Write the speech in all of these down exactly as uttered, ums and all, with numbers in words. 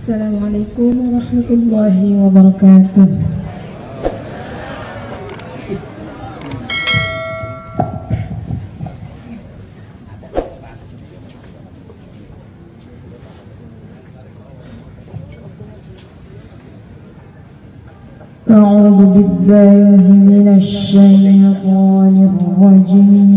Assalamualaikum warahmatullahi wabarakatuh. A'udzu billahi minasy syaithanir rajim.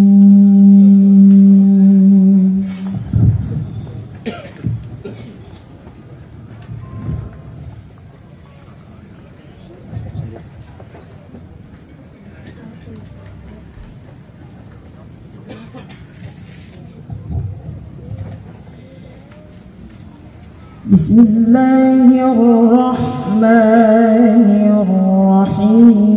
Bismillahirrahmanirrahim.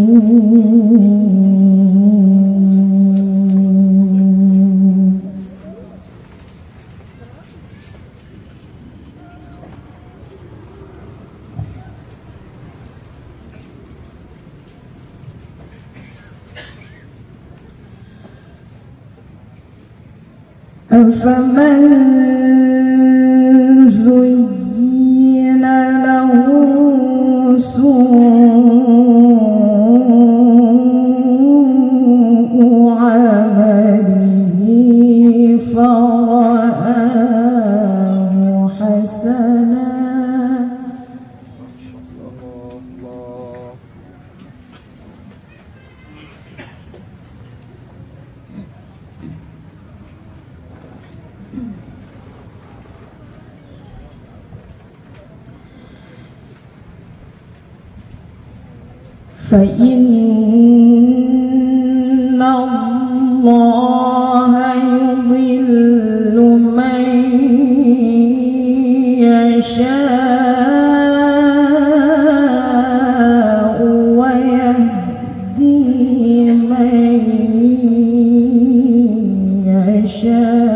Afaman zuyyina lahu su'u 'amalihi fara'ahu hasanan فَإِنَّ اللَّهَ يُضِلُّ مَن يَشَاءُ وَيَهْدِي مَن يَشَاءُ.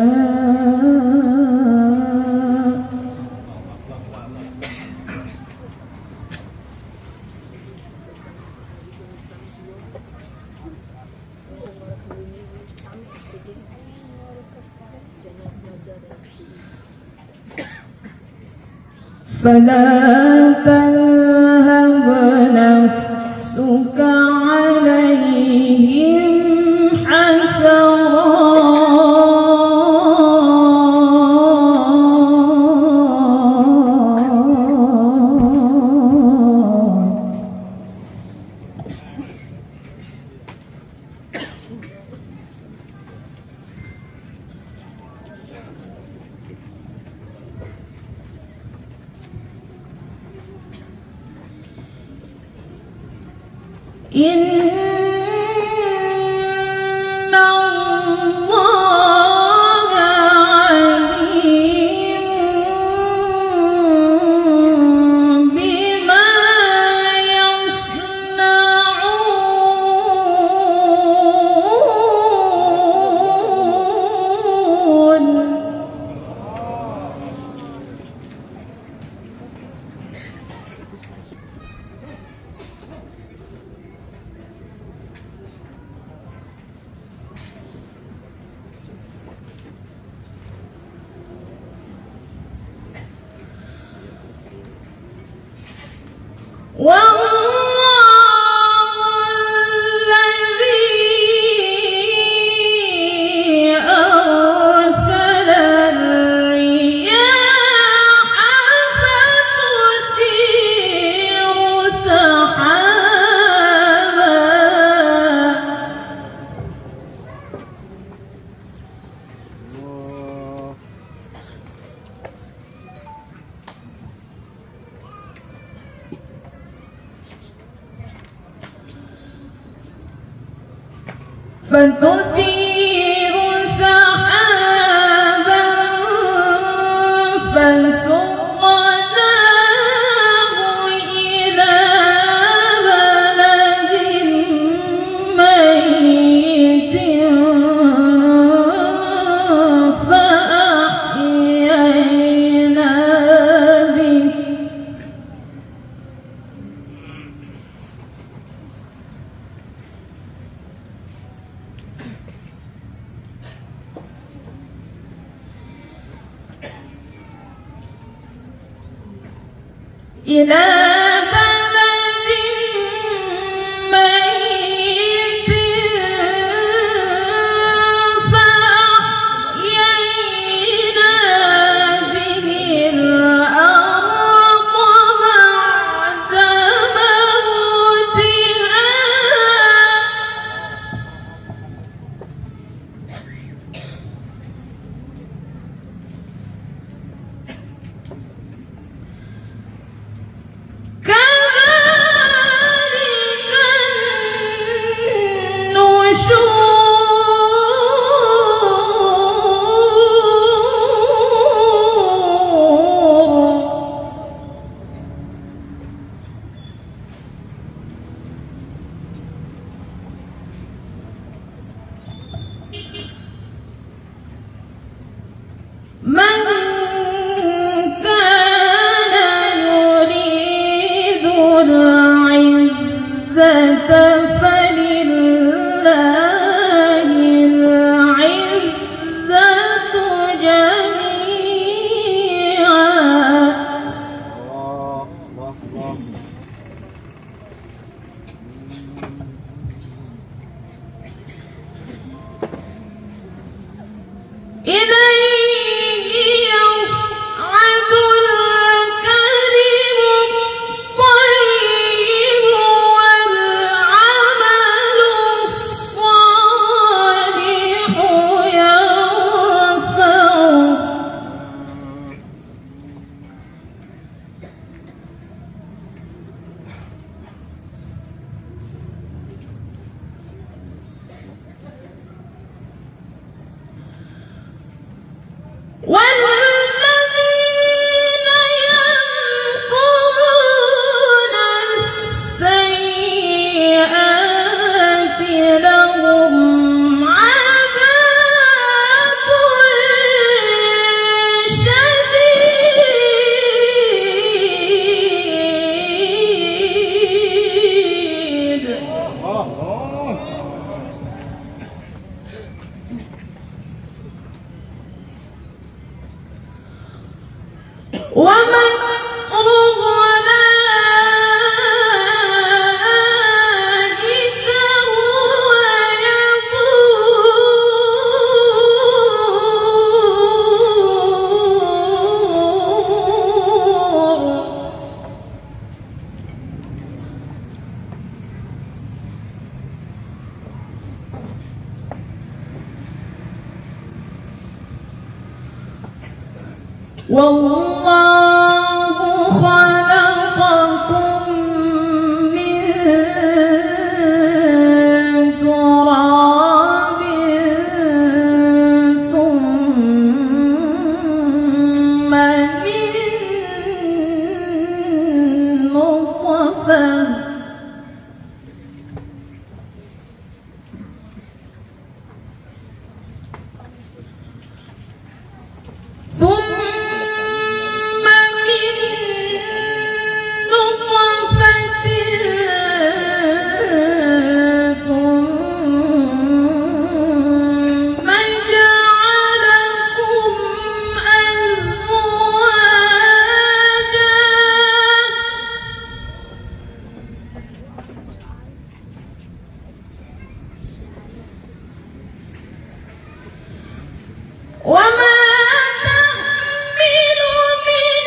فلا تذهب نفسك عليهم إن الله عليم بما يصنعون. والله الذي أرسل الرياح فتثير سحابا فتثير سحابا فسقناه إلى بلد ميت فأحيينا به إلى بلد ميت فأحيينا به الأرض بعد موتها من كان يريد العزة فلله العزة جميعا. إليه يصعد الكلم الطيب والعمل الصالح يرفعه. والذين يمكرون السيئات لهم عذاب شديد. ومكر أولئك هو يبور. والله خلقكم من تراب ثم من نطفة ثم من نطفة ثم جعلكم أزواجا. وما تحمل من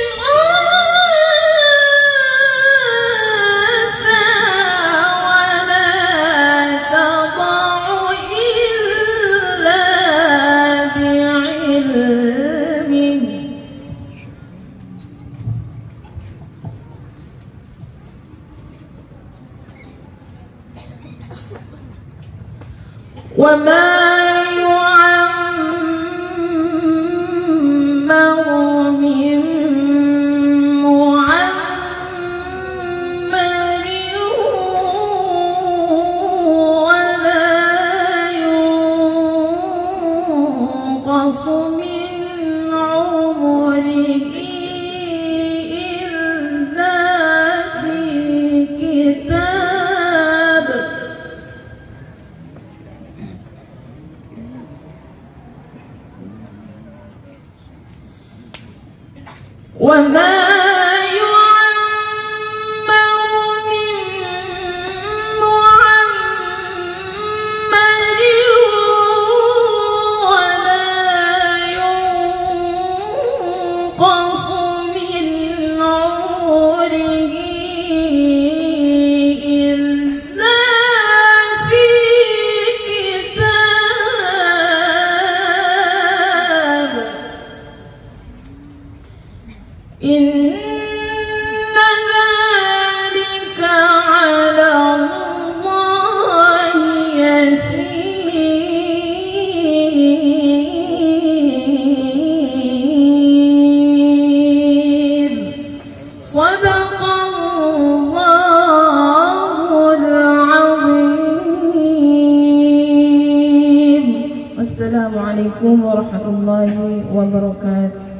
أنثى ولا تضع إلا بعلمه. وما يعمر من معمر ولا ينقص من عمره إلا في كتاب. وما يعلم Assalamualaikum warahmatullahi wabarakatuh.